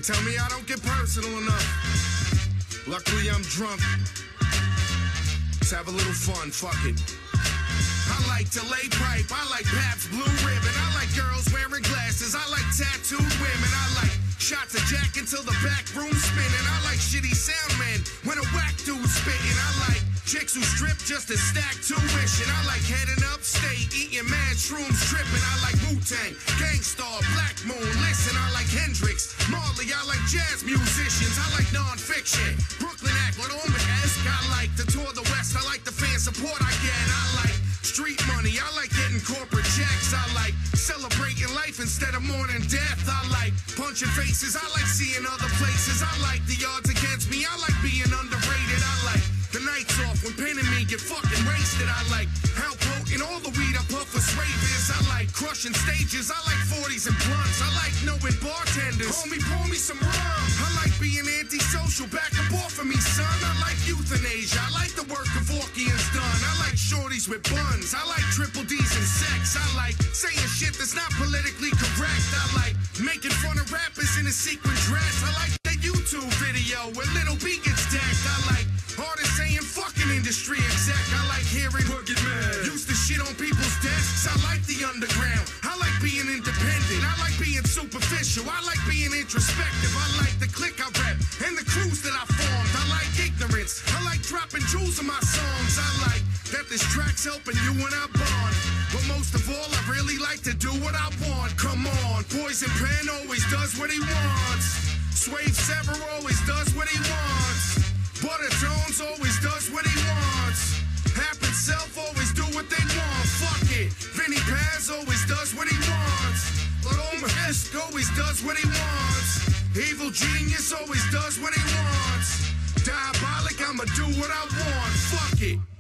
Tell me I don't get personal enough. Luckily I'm drunk. Let's have a little fun, fuck it. I like to lay pipe, I like Pabst Blue Ribbon, I like girls wearing glasses, I like tattooed women, I like shots of Jack until the back room spinning, I like shitty sound men when a whack dude's spitting, I like chicks who strip just to stack tuition, I like heading upstate, eating mad shrooms, tripping, I like Wu-Tang, Gangstar, Black Moon, listen, I like Hendrix, Marley, I like jazz musicians, I like non-fiction, Brooklyn act, Oklahoma-esque, I like to tour the West, I like the fan support I get, I like street money, I like getting corporate checks, I like celebrating life instead of mourning death, I like punching faces, I like seeing other places, I like the odds against me, I like being underrated, I like the nights off when Pen and me get fucking wasted, I like how potent all the weed I puff for ravers, I like crushing stages, I like 40s and blunts, I like knowing bartenders, homie pour me some rum, I like being antisocial, back up off of me son, I like euthanasia, I like the work of Orkians done, I like shorties with buns, I like triple D's and sex, I like saying shit that's not politically correct, I like making fun of rappers in a sequin dress, I like that YouTube video where Little B gets decked, I like artists saying fucking industry exec, I like hearing Boogie Man used to shit on people's desks, I like the underground, I like being independent, I like being superficial, I like being introspective, I like the clique I rep and the crews that I formed, I like ignorance, I like dropping jewels in my songs, I like that this track's helping you and I bond, but most of all I really like to do what I want, come on, Poison Pen always does what he wants, Suave Sever always does what he wants, Butter Jones always does what he wants, Happen Self always do what they want, fuck it, Vinny Paz always does what he wants, Loma Esk always does what he wants, Evil Genius always does what he wants, Diabolic, I'ma do what I want, fuck it.